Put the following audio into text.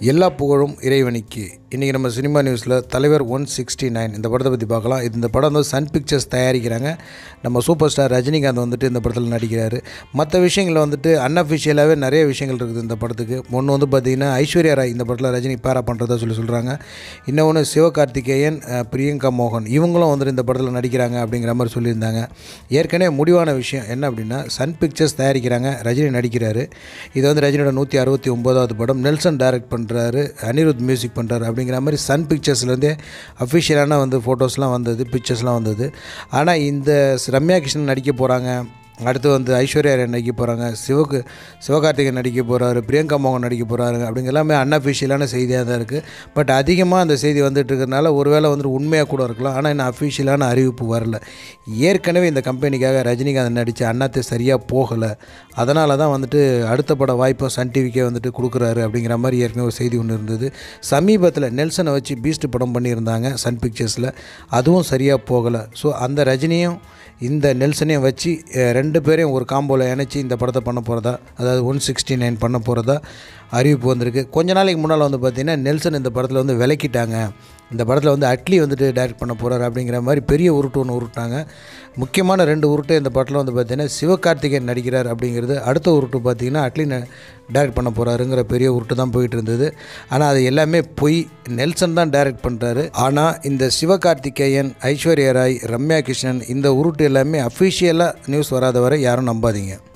எல்லா புகழும் இறைவனுக்கு. இன்றைக்கி நம்ம சினிமா நியூஸில் தலைவர் 169 இந்த படத்தை பற்றி பார்க்கலாம். இந்த படம் வந்து சன் பிக்சர்ஸ் தயாரிக்கிறாங்க. நம்ம சூப்பர் ஸ்டார் ரஜினிகாந்த் வந்துட்டு இந்த படத்தில் நடிக்கிறாரு. மற்ற விஷயங்களில் வந்துட்டு அன்அஃபிஷியலாகவே நிறைய விஷயங்கள் இருக்குது இந்த படத்துக்கு. ஒன்று வந்து பார்த்திங்கன்னா ஐஸ்வர்யா ராய் இந்த படத்தில் ரஜினி பேரா பண்ணுறதா சொல்கிறாங்க. இன்னொன்று சிவகார்த்திகேயன், பிரியங்கா மோகன் இவங்களும் வந்துட்டு இந்த படத்தில் நடிக்கிறாங்க அப்படிங்கிற மாதிரி சொல்லியிருந்தாங்க. ஏற்கனவே முடிவான விஷயம் என்ன அப்படின்னா, சன் பிக்சர்ஸ் தயாரிக்கிறாங்க, ரஜினி நடிக்கிறாரு. இது வந்து ரஜினியோட 169வது படம். நெல்சன் டைரக்ட் பண்ணுறாரு, அனிருத் மியூசிக் பண்ணுறாரு அப்படிங்கிற மாதிரி சன் பிக்சர்ஸ்லேருந்தே அஃபிஷியலான வந்து ஃபோட்டோஸ்லாம் வந்தது, பிக்சர்ஸ்லாம் வந்தது. ஆனால் இந்த ரம்யா கிருஷ்ணன் நடிக்க போகிறாங்க, அடுத்து வந்து ஐஸ்வர்யா ராய் நடிக்க போகிறாங்க, சிவகார்த்திகேயன் நடிக்க போகிறாரு, பிரியங்கா மோகன் நடிக்க போகிறாரு அப்படிங்கிற எல்லாமே அன்அஃபிஷியலான செய்தியாக தான் இருக்குது. பட் அதிகமாக அந்த செய்தி வந்துட்டு இருக்கிறதுனால ஒருவேளை வந்துட்டு உண்மையாக கூட இருக்கலாம். ஆனால் இன்னும் அஃபிஷியலான அறிவிப்பு வரல. ஏற்கனவே இந்த கம்பெனிக்காக ரஜினிகாந்த் நடித்த அண்ணாத்தை சரியாக போகலை, அதனால தான் வந்துட்டு அடுத்த பட வாய்ப்பை சன் டிவிக்கே வந்துட்டு கொடுக்குறாரு அப்படிங்கிற மாதிரி ஏற்கனவே ஒரு செய்தி ஒன்று இருந்தது. சமீபத்தில் நெல்சனை வச்சு பீஸ்ட் படம் பண்ணியிருந்தாங்க சன் பிக்சர்ஸில், அதுவும் சரியாக போகலை. ஸோ அந்த ரஜினியும் இந்த நெல்சனையும் வச்சு ரெண்டு பேரையும் ஒரு காம்போவில் இணைச்சி இந்த படத்தை பண்ண போகிறதா, அதாவது 169 பண்ண போகிறதா அறிவிப்பு வந்திருக்கு. கொஞ்ச நாளைக்கு முன்னால் வந்து பார்த்திங்கன்னா நெல்சன் இந்த படத்தில் வந்து விலக்கிட்டாங்க, இந்த படத்தில் வந்து அட்லி வந்துட்டு டைரக்ட் பண்ண போகிறார் அப்படிங்கிற மாதிரி பெரிய உருட்டு ஒன்று உருட்டாங்க. முக்கியமான 2 உருட்டு இந்த படத்தில் வந்து பார்த்திங்கன்னா சிவகார்த்திகேயன் நடிக்கிறார் அப்படிங்கிறது, அடுத்த உருட்டு பார்த்திங்கன்னா அட்லி டைரக்ட் பண்ண போகிறாருங்கிற பெரிய உருட்டு தான் போயிட்டு இருந்தது. ஆனால் அது எல்லாமே பொய். நெல்சன் தான் டைரக்ட் பண்ணுறாரு. ஆனால் இந்த சிவகார்த்திகேயன், ஐஸ்வர்யா ராய், ரம்யா கிருஷ்ணன் இந்த உருட்டு எல்லாமே அஃபிஷியலாக நியூஸ் வராத வரை யாரும் நம்பாதீங்க.